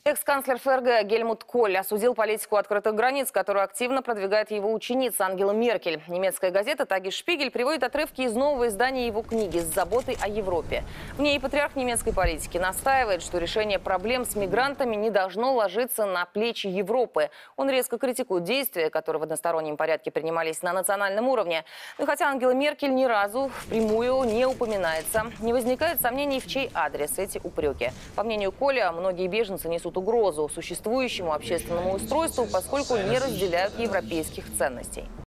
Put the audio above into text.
Экс-канцлер ФРГ Гельмут Коль осудил политику открытых границ, которую активно продвигает его ученица Ангела Меркель. Немецкая газета «Тагес Шпигель» приводит отрывки из нового издания его книги «С заботой о Европе». В ней патриарх немецкой политики настаивает, что решение проблем с мигрантами не должно ложиться на плечи Европы. Он резко критикует действия, которые в одностороннем порядке принимались на национальном уровне. Но хотя Ангела Меркель ни разу впрямую не упоминается, не возникает сомнений, в чей адрес эти упреки. По мнению Коля, многие беженцы несут угрозу существующему общественному устройству, поскольку не разделяют европейских ценностей.